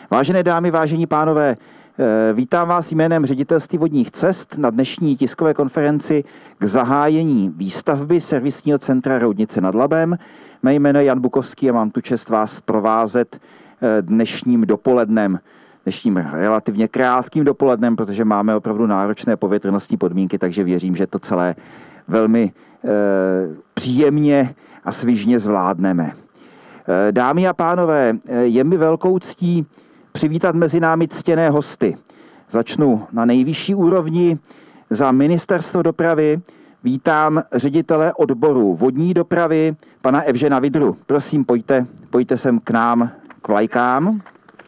Vážené dámy, vážení pánové, vítám vás jménem Ředitelství vodních cest na dnešní tiskové konferenci k zahájení výstavby servisního centra Roudnice nad Labem. Mé jméno je Jan Bukovský a mám tu čest vás provázet dnešním dopolednem. Dnešním relativně krátkým dopolednem, protože máme opravdu náročné povětrnostní podmínky, takže věřím, že to celé velmi příjemně a svižně zvládneme. Dámy a pánové, je mi velkou ctí přivítat mezi námi ctěné hosty. Začnu na nejvyšší úrovni. Za Ministerstvo dopravy vítám ředitele odboru vodní dopravy, pana Evžena Vidru. Prosím, pojďte sem k nám, k vlajkám.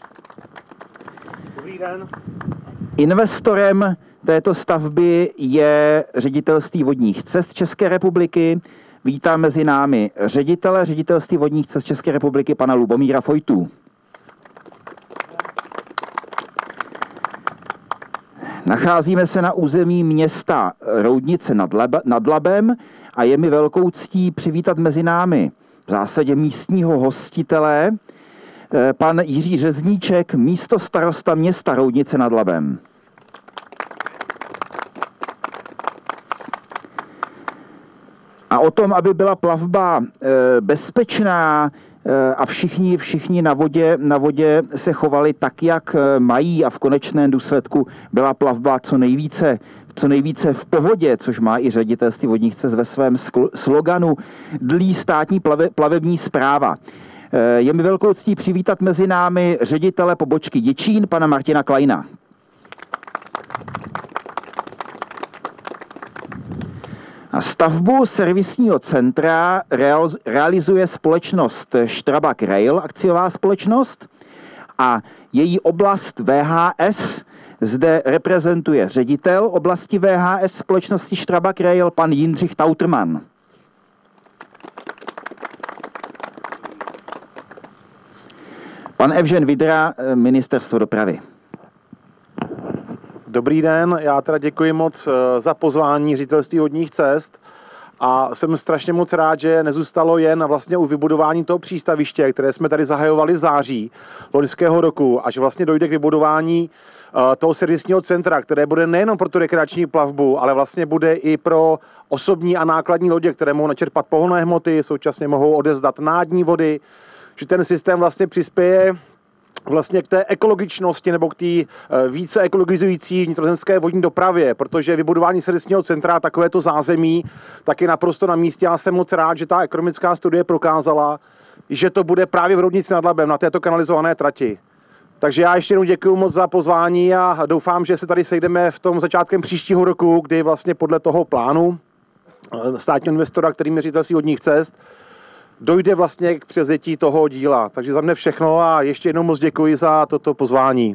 Dobrý den. Investorem této stavby je Ředitelství vodních cest České republiky. Vítám mezi námi ředitele Ředitelství vodních cest České republiky, pana Lubomíra Fojtu. Nacházíme se na území města Roudnice nad Labem a je mi velkou ctí přivítat mezi námi v zásadě místního hostitele, pan Jiří Řezníček, místostarosta města Roudnice nad Labem. A o tom, aby byla plavba bezpečná a všichni na vodě se chovali tak, jak mají a v konečném důsledku byla plavba co nejvíce v pohodě, což má i Ředitelství vodních cest ve svém sloganu Dlí státní plavební správa. Je mi velkou ctí přivítat mezi námi ředitele pobočky Děčín, pana Martina Kleina. A stavbu servisního centra realizuje společnost Strabag Rail, akciová společnost, a její oblast VHS zde reprezentuje ředitel oblasti VHS společnosti Strabag Rail, pan Jindřich Tautrman. Pan Evžen Vidra, Ministerstvo dopravy. Dobrý den, já teda děkuji moc za pozvání Ředitelství vodních cest a jsem strašně moc rád, že nezůstalo jen vlastně u vybudování toho přístaviště, které jsme tady zahajovali v září loňského roku, a že vlastně dojde k vybudování toho servisního centra, které bude nejenom pro tu rekreační plavbu, ale vlastně bude i pro osobní a nákladní lodě, které mohou načerpat pohonné hmoty, současně mohou odevzdat nádní vody, že ten systém vlastně přispěje vlastně k té ekologičnosti nebo k té více ekologizující vnitrozemské vodní dopravě, protože vybudování servisního centra a takovéto zázemí tak je naprosto na místě. Já jsem moc rád, že ta ekonomická studie prokázala, že to bude právě v Roudnici nad Labem na této kanalizované trati. Takže já ještě jednou děkuji moc za pozvání a doufám, že se tady sejdeme v tom začátkem příštího roku, kdy vlastně podle toho plánu státního investora, kterým je Ředitelství vodních cest, dojde vlastně k převzetí toho díla. Takže za mne všechno a ještě jednou moc děkuji za toto pozvání.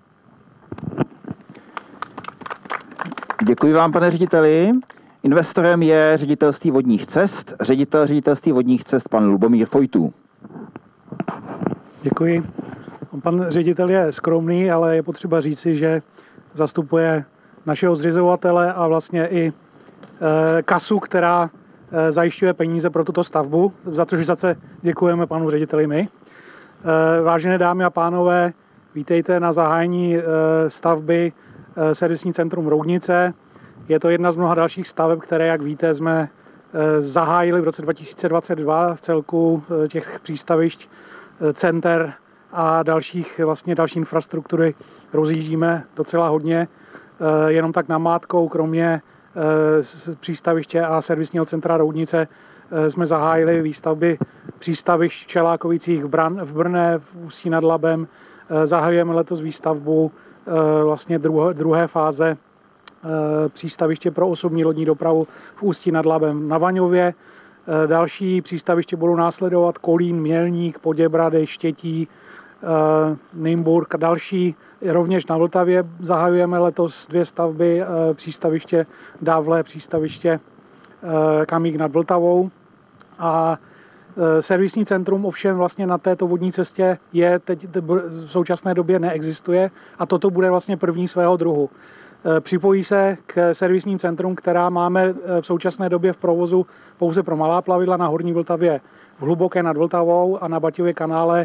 Děkuji vám, pane řediteli. Investorem je Ředitelství vodních cest, ředitel Ředitelství vodních cest, pan Lubomír Fojtu. Děkuji. Pan ředitel je skromný, ale je potřeba říci, že zastupuje našeho zřizovatele a vlastně i kasu, která zajišťuje peníze pro tuto stavbu, za což zase děkujeme panu řediteli my. Vážené dámy a pánové, vítejte na zahájení stavby servisní centrum Roudnice. Je to jedna z mnoha dalších staveb, které, jak víte, jsme zahájili v roce 2022 v celku těch přístavišť, center a další infrastruktury rozjíždíme docela hodně. Jenom tak namátkou, kromě přístaviště a servisního centra Roudnice jsme zahájili výstavby přístavišť v Čelákovicích, v Brně, v Ústí nad Labem. Zahajujeme letos výstavbu vlastně druhé fáze přístaviště pro osobní lodní dopravu v Ústí nad Labem na Vaňově. Další přístaviště budou následovat Kolín, Mělník, Poděbrady, Štětí, Nymburk a další. Rovněž na Vltavě zahajujeme letos 2 stavby, přístaviště Dávle, přístaviště Kamík nad Vltavou. A servisní centrum ovšem vlastně na této vodní cestě teď v současné době neexistuje a toto bude vlastně první svého druhu. Připojí se k servisním centrum, která máme v současné době v provozu pouze pro malá plavidla na Horní Vltavě v Hluboké nad Vltavou a na Baťově kanále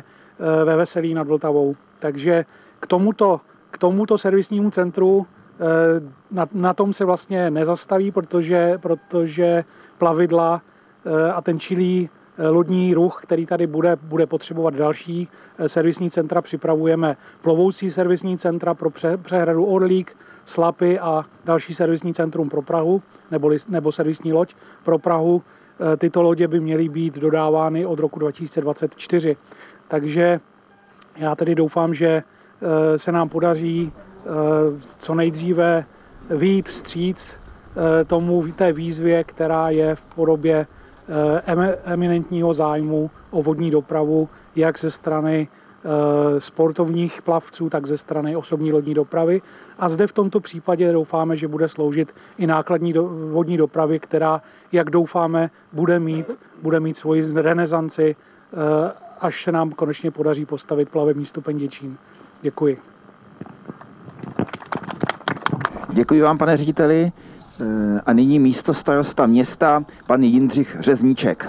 ve Veselí nad Vltavou. Takže k tomuto servisnímu centru na tom se vlastně nezastaví, protože plavidla a ten čilý lodní ruch, který tady bude potřebovat další servisní centra. Připravujeme plovoucí servisní centra pro přehradu Orlík, Slapy a další servisní centrum pro Prahu, nebo servisní loď pro Prahu. Tyto lodě by měly být dodávány od roku 2024. Takže já tedy doufám, že se nám podaří co nejdříve vyjít vstříc té výzvě, která je v podobě eminentního zájmu o vodní dopravu, jak ze strany sportovních plavců, tak ze strany osobní lodní dopravy. A zde v tomto případě doufáme, že bude sloužit i nákladní vodní dopravy, která, jak doufáme, bude mít svoji renesanci, až se nám konečně podaří postavit plavební stupeň Děčín. Děkuji. Děkuji vám, pane řediteli. A nyní místostarosta města, pan Jindřich Řezníček.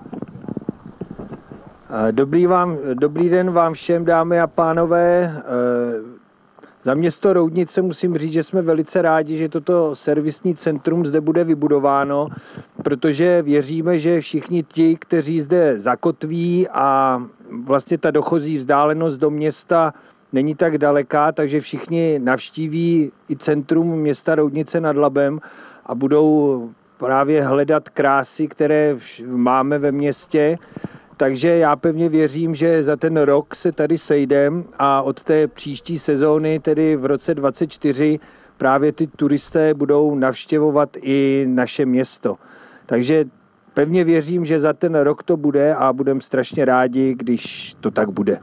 Dobrý den vám všem, dámy a pánové. Za město Roudnice musím říct, že jsme velice rádi, že toto servisní centrum zde bude vybudováno, protože věříme, že všichni ti, kteří zde zakotví a vlastně ta dochozí vzdálenost do města není tak daleká, takže všichni navštíví i centrum města Roudnice nad Labem a budou právě hledat krásy, které máme ve městě. Takže já pevně věřím, že za ten rok se tady sejdeme a od té příští sezóny, tedy v roce 2024, právě ty turisté budou navštěvovat i naše město. Takže pevně věřím, že za ten rok to bude a budeme strašně rádi, když to tak bude.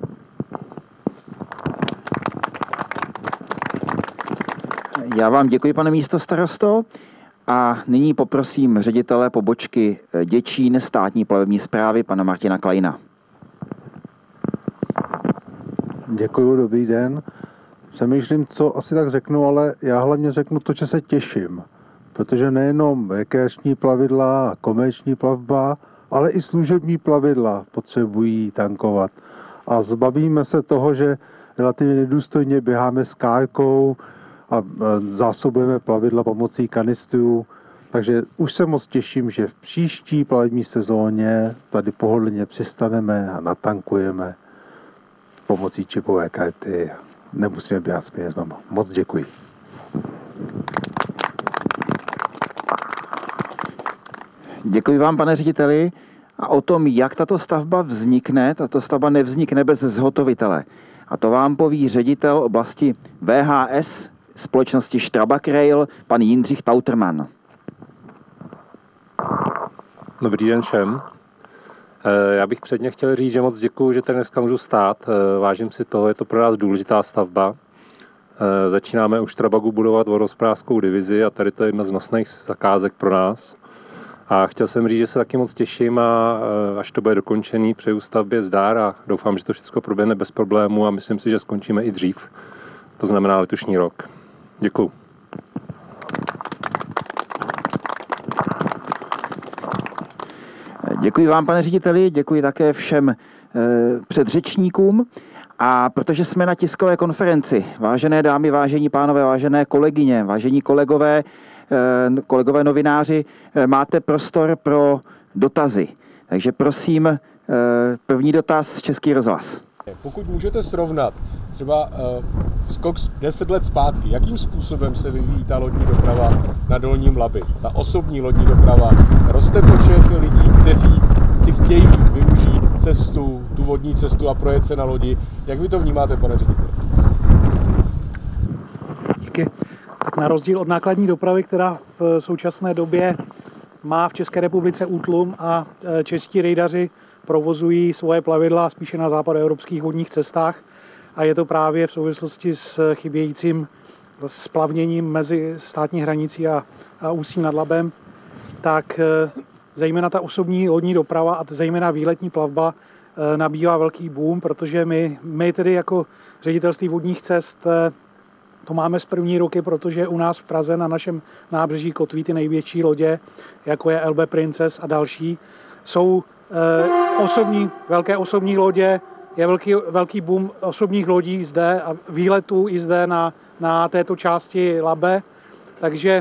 Já vám děkuji, pane místostarosto. A nyní poprosím ředitele pobočky Děčín státní plavební správy, pana Martina Kleina. Děkuji, dobrý den. Přemýšlím, co asi tak řeknu, ale já hlavně řeknu to, že se těším. Protože nejenom rekreační plavidla a komerční plavba, ale i služební plavidla potřebují tankovat. A zbavíme se toho, že relativně nedůstojně běháme s kárkou a zásobujeme plavidla pomocí kanistrů. Takže už se moc těším, že v příští plavební sezóně tady pohodlně přistaneme a natankujeme pomocí čipové karty. Nemusíme běhat s penězma. Moc děkuji. Děkuji vám, pane řediteli. A o tom, jak tato stavba vznikne, tato stavba nevznikne bez zhotovitele. A to vám poví ředitel oblasti VHS společnosti Strabag Rail, pan Jindřich Tauterman. Dobrý den všem. Já bych předně chtěl říct, že moc děkuju, že tady dneska můžu stát. Vážím si toho, je to pro nás důležitá stavba. Začínáme už Strabagu budovat vodohospodářskou divizi a tady to je jedna z nosných zakázek pro nás. A chtěl jsem říct, že se taky moc těším a až to bude dokončený, přeju stavbě zdar a doufám, že to všechno proběhne bez problémů a myslím si, že skončíme i dřív. To znamená letošní rok. Děkuju. Děkuji vám, pane řediteli, děkuji také všem předřečníkům. A protože jsme na tiskové konferenci, vážené dámy, vážení pánové, vážené kolegyně, vážení kolegové novináři, máte prostor pro dotazy. Takže prosím, první dotaz, Český rozhlas. Pokud můžete srovnat třeba skok 10 let zpátky, jakým způsobem se vyvíjí ta lodní doprava na Dolním Labi, ta osobní lodní doprava, roste počet lidí, kteří si chtějí využít cestu, tu vodní cestu a projet se na lodi. Jak vy to vnímáte, pane řediteli? Díky. Tak na rozdíl od nákladní dopravy, která v současné době má v České republice útlum a čeští rejdaři provozují svoje plavidla spíše na západoevropských vodních cestách a je to právě v souvislosti s chybějícím splavněním mezi státní hranicí a Ústím nad Labem, tak zejména ta osobní lodní doprava a zejména výletní plavba nabývá velký boom, protože my tedy jako ředitelství vodních cest to máme z první ruky, protože u nás v Praze na našem nábřeží kotví ty největší lodě, jako je LB Princess a další. Jsou velké osobní lodě je velký boom osobních lodí zde a výletů i zde na této části Labe. Takže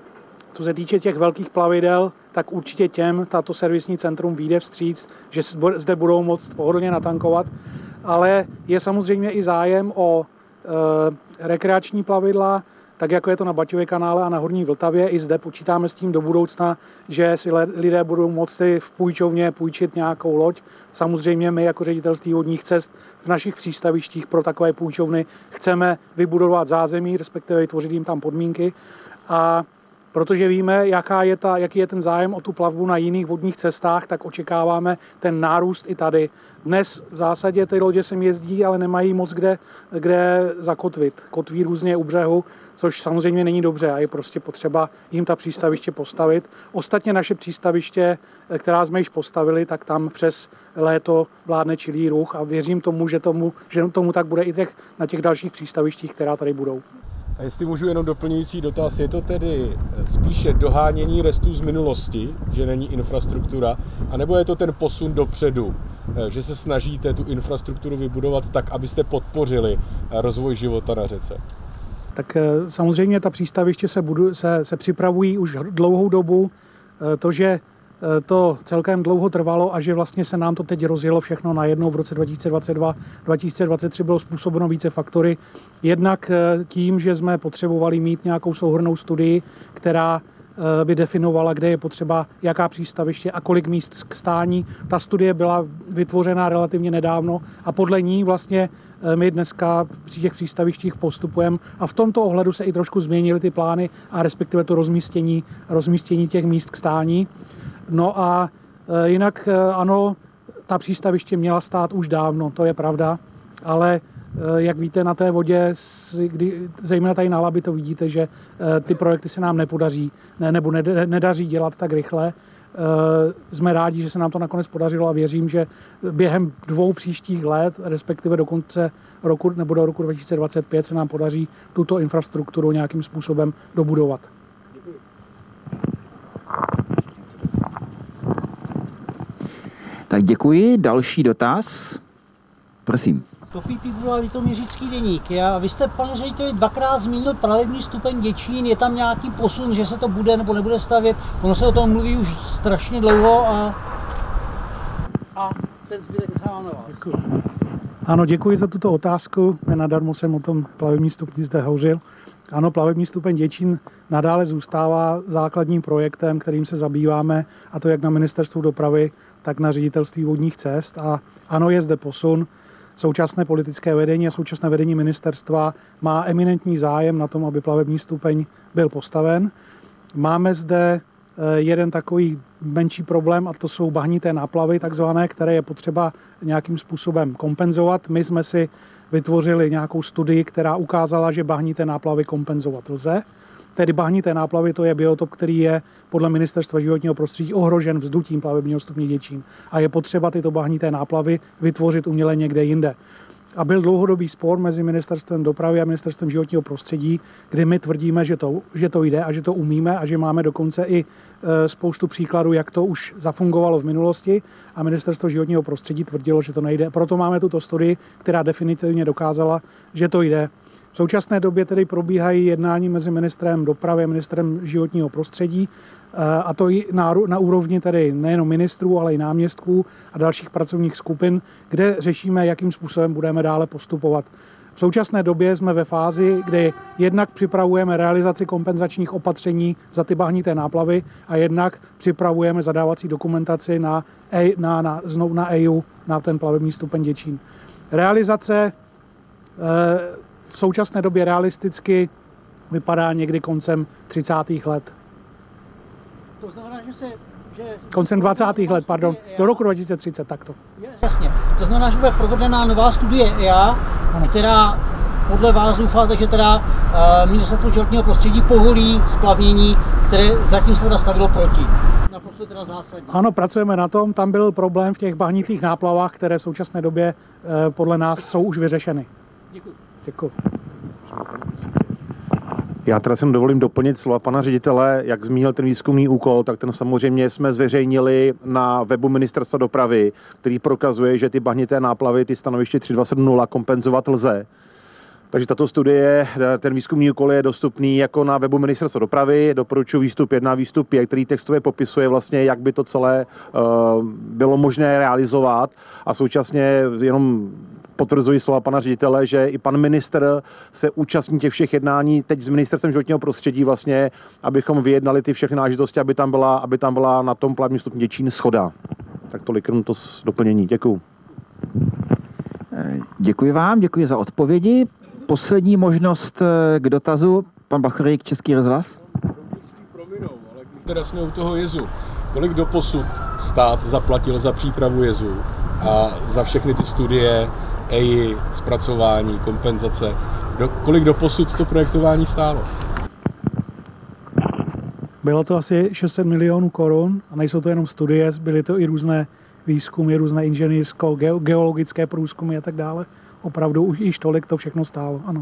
co se týče těch velkých plavidel, tak určitě těm tato servisní centrum vyjde vstříc, že zde budou moct pohodlně natankovat. Ale je samozřejmě i zájem o rekreační plavidla, tak jako je to na Baťově kanále a na Horní Vltavě. I zde počítáme s tím do budoucna, že si lidé budou moci v půjčovně půjčit nějakou loď. Samozřejmě my jako Ředitelství vodních cest v našich přístavištích pro takové půjčovny chceme vybudovat zázemí, respektive vytvořit jim tam podmínky. A protože víme, jaký je ten zájem o tu plavbu na jiných vodních cestách, tak očekáváme ten nárůst i tady. Dnes v zásadě ty lodě sem jezdí, ale nemají moc kde zakotvit. Kotví různě u břehu, což samozřejmě není dobře a je prostě potřeba jim ta přístaviště postavit. Ostatně naše přístaviště, která jsme již postavili, tak tam přes léto vládne čilý ruch a věřím tomu, že tomu tak bude i na těch dalších přístavištích, která tady budou. A jestli můžu jenom doplňující dotaz, je to tedy spíše dohánění restů z minulosti, že není infrastruktura, anebo je to ten posun dopředu, že se snažíte tu infrastrukturu vybudovat tak, abyste podpořili rozvoj života na řece? Tak samozřejmě ta přístaviště se připravují už dlouhou dobu. To, že to celkem dlouho trvalo a že vlastně se nám to teď rozjelo všechno najednou v roce 2022, 2023 bylo způsobeno více faktory. Jednak tím, že jsme potřebovali mít nějakou souhrnnou studii, která by definovala, kde je potřeba, jaká přístaviště a kolik míst k stání. Ta studie byla vytvořena relativně nedávno a podle ní vlastně my dneska při těch přístavištích postupujeme a v tomto ohledu se i trošku změnily ty plány a respektive to rozmístění těch míst k stání. No a jinak ano, ta přístaviště měla stát už dávno, to je pravda, ale jak víte, na té vodě, zejména tady na Labi, to vidíte, že ty projekty se nám nepodaří, nebo nedaří dělat tak rychle. Jsme rádi, že se nám to nakonec podařilo a věřím, že během 2 příštích let, respektive do konce roku nebo do roku 2025 se nám podaří tuto infrastrukturu nějakým způsobem dobudovat. Tak děkuji. Další dotaz. Prosím. Topí Pípula, Litoměřický deník. Vy jste, pane řediteli, 2krát zmínil plavební stupeň Děčín. Je tam nějaký posun, že se to bude nebo nebude stavět? Ono se o tom mluví už strašně dlouho a ten zbytek nechávám na vás. Děkuji. Ano, děkuji za tuto otázku. Nenadarmo jsem o tom plavební stupni zde hovořil. Ano, plavební stupeň Děčín nadále zůstává základním projektem, kterým se zabýváme, a to jak na Ministerstvu dopravy, tak na Ředitelství vodních cest. A ano, je zde posun. Současné politické vedení a současné vedení ministerstva má eminentní zájem na tom, aby plavební stupeň byl postaven. Máme zde jeden takový menší problém a to jsou bahnité náplavy, takzvané, které je potřeba nějakým způsobem kompenzovat. My jsme si vytvořili nějakou studii, která ukázala, že bahnité náplavy kompenzovat lze. Tedy bahnité náplavy, to je biotop, který je podle Ministerstva životního prostředí ohrožen vzdutím plavebního stupně Děčín. A je potřeba tyto bahnité náplavy vytvořit uměle někde jinde. A byl dlouhodobý spor mezi Ministerstvem dopravy a Ministerstvem životního prostředí, kdy my tvrdíme, že to jde a že to umíme a že máme dokonce i spoustu příkladů, jak to už zafungovalo v minulosti, a Ministerstvo životního prostředí tvrdilo, že to nejde. Proto máme tuto studii, která definitivně dokázala, že to jde. V současné době tedy probíhají jednání mezi ministrem dopravy a ministrem životního prostředí, a to i na úrovni tedy nejenom ministrů, ale i náměstků a dalších pracovních skupin, kde řešíme, jakým způsobem budeme dále postupovat. V současné době jsme ve fázi, kdy jednak připravujeme realizaci kompenzačních opatření za ty bahnité náplavy a jednak připravujeme zadávací dokumentaci na EIA, na ten plavební stupeň Děčín. Realizace v současné době realisticky vypadá někdy koncem 30. let. To znamená, že koncem 20. let, pardon, do roku 2030, takto. Jasně. To znamená, že bude provedená nová studie EIA, která podle vás doufáte, že teda Ministerstvo životního prostředí povolí splavnění, které zatím se teda stavilo proti. Naprosto teda zásadní. Ano, pracujeme na tom. Tam byl problém v těch bahnitých náplavách, které v současné době podle nás jsou už vyřešeny. Děkuji. Děkuji. Já teda si dovolím doplnit slova pana ředitele, jak zmínil ten výzkumný úkol, tak ten samozřejmě jsme zveřejnili na webu Ministerstva dopravy, který prokazuje, že ty bahnité náplavy, ty stanoviště 3270 kompenzovat lze. Takže tato studie, ten výzkumný úkol je dostupný jako na webu Ministerstva dopravy. Doporučuji výstup 1, výstup 5, který textově popisuje vlastně, jak by to celé bylo možné realizovat, a současně jenom potvrzuji slova pana ředitele, že i pan ministr se účastní těch všech jednání teď s Ministerstvem životního prostředí vlastně, abychom vyjednali ty všechny náležitosti, aby tam byla na tom plavebním stupni Děčín shoda. Tak tolik jenom to doplnění. Děkuju. Děkuji vám, děkuji za odpovědi. Poslední možnost k dotazu. Pan Bachorík, Český rozhlas. Teda jsme u toho jezu. Kolik doposud stát zaplatil za přípravu jezu a za všechny ty studie, EI, zpracování, kompenzace? Kolik doposud to projektování stálo? Bylo to asi 600 milionů korun a nejsou to jenom studie, byly to i různé výzkumy, různé inženýrsko-geologické průzkumy a tak dále. Opravdu už již tolik to všechno stálo, ano.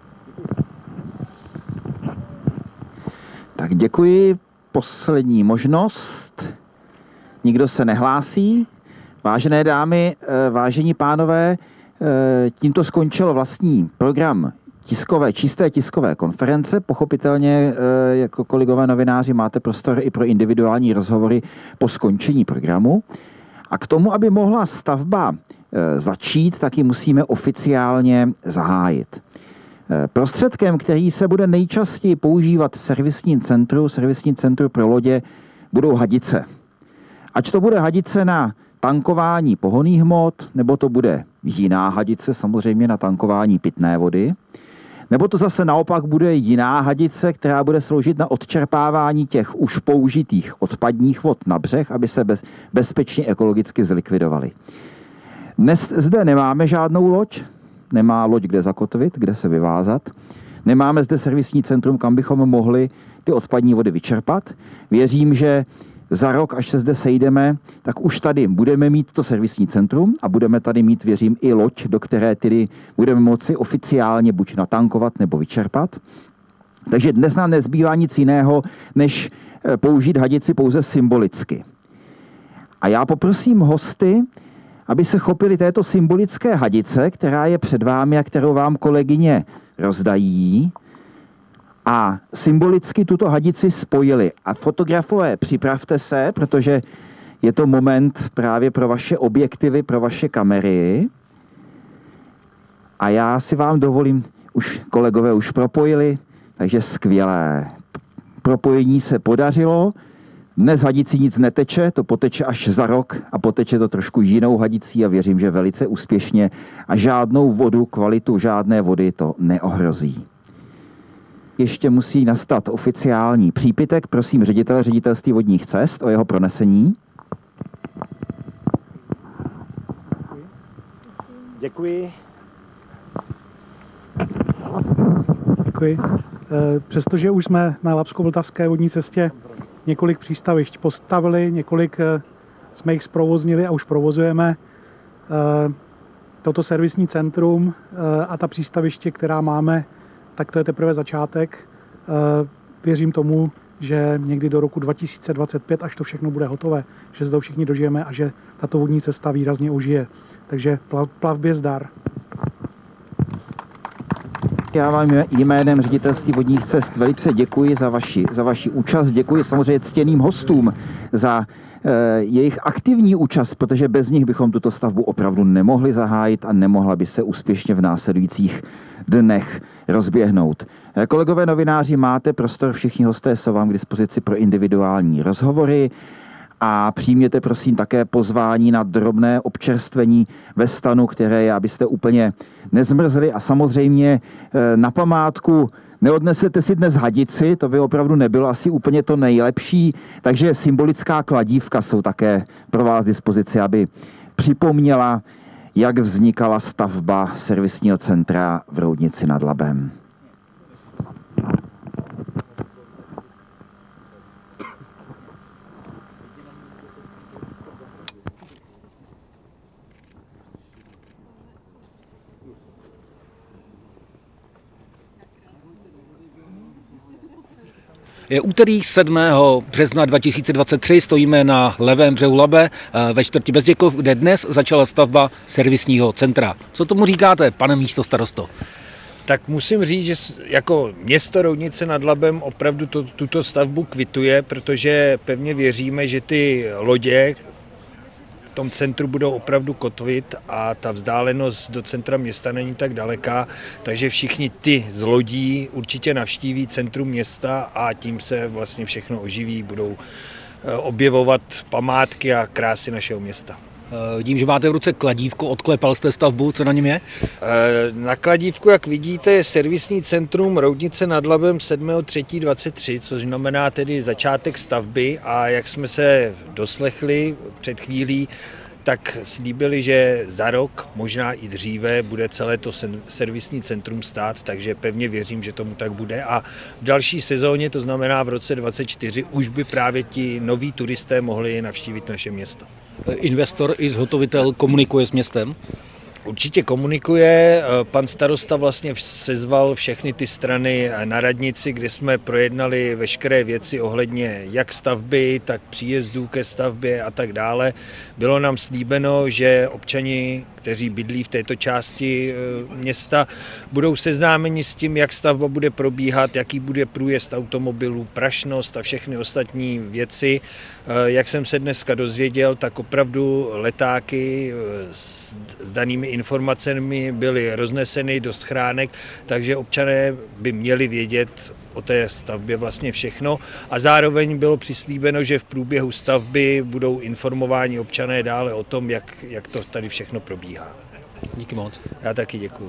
Tak děkuji. Poslední možnost. Nikdo se nehlásí. Vážené dámy, vážení pánové, tímto skončil vlastní program čisté tiskové konference. Pochopitelně, jako kolegové novináři, máte prostor i pro individuální rozhovory po skončení programu. A k tomu, aby mohla stavba začít, tak ji musíme oficiálně zahájit. Prostředkem, který se bude nejčastěji používat v servisním centru pro lodě, budou hadice. Ať to bude hadice na tankování pohonných hmot, nebo to bude jiná hadice, samozřejmě na tankování pitné vody, nebo to zase naopak bude jiná hadice, která bude sloužit na odčerpávání těch už použitých odpadních vod na břeh, aby se bezpečně ekologicky zlikvidovaly. Dnes zde nemáme žádnou loď, nemá loď kde zakotvit, kde se vyvázat. Nemáme zde servisní centrum, kam bychom mohli ty odpadní vody vyčerpat. Věřím, že za rok, až se zde sejdeme, tak už tady budeme mít to servisní centrum a budeme tady mít, věřím, i loď, do které tedy budeme moci oficiálně buď natankovat nebo vyčerpat. Takže dnes nám nezbývá nic jiného, než použít hadici pouze symbolicky. A já poprosím hosty, aby se chopili této symbolické hadice, která je před vámi a kterou vám kolegyně rozdají, a symbolicky tuto hadici spojili. A fotografové, připravte se, protože je to moment právě pro vaše objektivy, pro vaše kamery. A já si vám dovolím, kolegové už propojili, takže skvělé. Propojení se podařilo. Dnes hadicí nic neteče, to poteče až za rok a poteče to trošku jinou hadicí a věřím, že velice úspěšně a žádnou vodu, kvalitu žádné vody to neohrozí. Ještě musí nastat oficiální přípitek, prosím ředitele Ředitelství vodních cest o jeho pronesení. Děkuji. Děkuji. Přestože už jsme na Labsko-Vltavské vodní cestě několik přístavišť postavili, několik jsme jich zprovoznili a už provozujeme. Toto servisní centrum a ta přístaviště, která máme, tak to je teprve začátek. Věřím tomu, že někdy do roku 2025, až to všechno bude hotové, že se to všichni dožijeme a že tato vodní cesta výrazně ožije. Takže plavbě zdar. Já vám jménem Ředitelství vodních cest velice děkuji za vaši účast. Děkuji samozřejmě ctěným hostům za jejich aktivní účast, protože bez nich bychom tuto stavbu opravdu nemohli zahájit a nemohla by se úspěšně v následujících dnech rozběhnout. Kolegové novináři, máte prostor, všichni hosté jsou vám k dispozici pro individuální rozhovory a přijměte prosím také pozvání na drobné občerstvení ve stanu, které je, abyste úplně nezmrzli, a samozřejmě na památku neodnesete si dnes hadici, to by opravdu nebylo asi úplně to nejlepší, takže symbolická kladívka jsou také pro vás k dispozici, aby připomněla, jak vznikala stavba servisního centra v Roudnici nad Labem. Je úterý 7. března 2023, stojíme na levém břehu Labe ve čtvrti Bezděkov, kde dnes začala stavba servisního centra. Co tomu říkáte, pane místostarosto? Tak musím říct, že jako město Roudnice nad Labem opravdu tuto stavbu kvituje, protože pevně věříme, že ty lodě v tom centru budou opravdu kotvit a ta vzdálenost do centra města není tak daleká, takže všichni ty z lodí určitě navštíví centrum města a tím se vlastně všechno oživí, budou objevovat památky a krásy našeho města. Vidím, že máte v ruce kladívko, odklepal jste stavbu, co na něm je? Na kladívku, jak vidíte, je servisní centrum Roudnice nad Labem 7.3.23, což znamená tedy začátek stavby, a jak jsme se doslechli před chvílí, tak slíbili, že za rok, možná i dříve, bude celé to servisní centrum stát, takže pevně věřím, že tomu tak bude. A v další sezóně, to znamená v roce 2024, už by právě ti noví turisté mohli navštívit naše město. Investor i zhotovitel komunikuje s městem? Určitě komunikuje. Pan starosta vlastně sezval všechny ty strany na radnici, kde jsme projednali veškeré věci ohledně jak stavby, tak příjezdů ke stavbě a tak dále. Bylo nám slíbeno, že občani, kteří bydlí v této části města, budou seznámeni s tím, jak stavba bude probíhat, jaký bude průjezd automobilů, prašnost a všechny ostatní věci. Jak jsem se dneska dozvěděl, tak opravdu letáky s danými informacemi byly rozneseny do schránek, takže občané by měli vědět o té stavbě vlastně všechno, a zároveň bylo přislíbeno, že v průběhu stavby budou informováni občané dále o tom, jak to tady všechno probíhá. Díky moc. Já taky děkuju.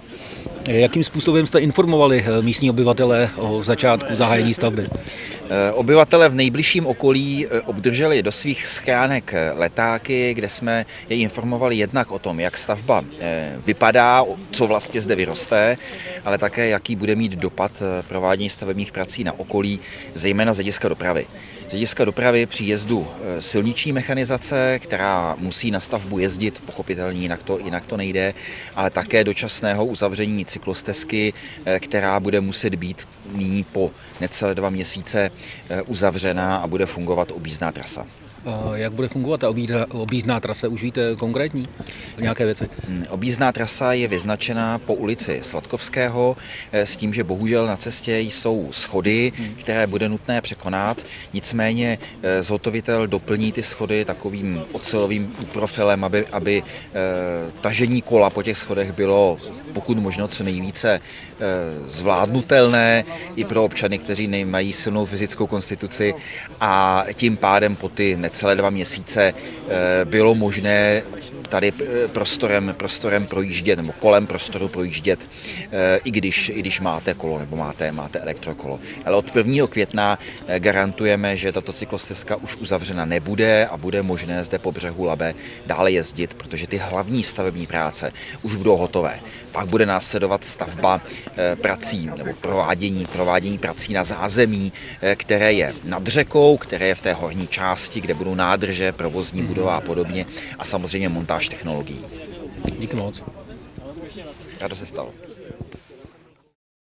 Jakým způsobem jste informovali místní obyvatele o začátku zahájení stavby? Obyvatele v nejbližším okolí obdrželi do svých schránek letáky, kde jsme je informovali jednak o tom, jak stavba vypadá, co vlastně zde vyroste, ale také jaký bude mít dopad provádění stavebních prací na okolí, zejména z hlediska dopravy. Z hlediska dopravy příjezdu silniční mechanizace, která musí na stavbu jezdit, pochopitelně jinak to nejde, ale také dočasného uzavření cyklostezky, která bude muset být nyní po necelé 2 měsíce uzavřená a bude fungovat objízdná trasa. Jak bude fungovat ta objízdná trasa? Už víte konkrétní nějaké věci? Objízdná trasa je vyznačena po ulici Sladkovského s tím, že bohužel na cestě jsou schody, které bude nutné překonat. Nicméně zhotovitel doplní ty schody takovým ocelovým profilem, aby tažení kola po těch schodech bylo pokud možno co nejvíce zvládnutelné i pro občany, kteří nemají silnou fyzickou konstituci, a tím pádem po ty necelé 2 měsíce bylo možné tady prostorem projíždět, nebo kolem prostoru projíždět, i když máte kolo nebo máte elektrokolo. Ale od 1. května garantujeme, že tato cyklostezka už uzavřena nebude a bude možné zde po břehu Labe dále jezdit, protože ty hlavní stavební práce už budou hotové. Pak bude následovat stavba prací nebo provádění prací na zázemí, které je nad řekou, které je v té horní části, kde budou nádrže, provozní budova a podobně, a samozřejmě montáž technologií. Díky moc. Rádo se stalo.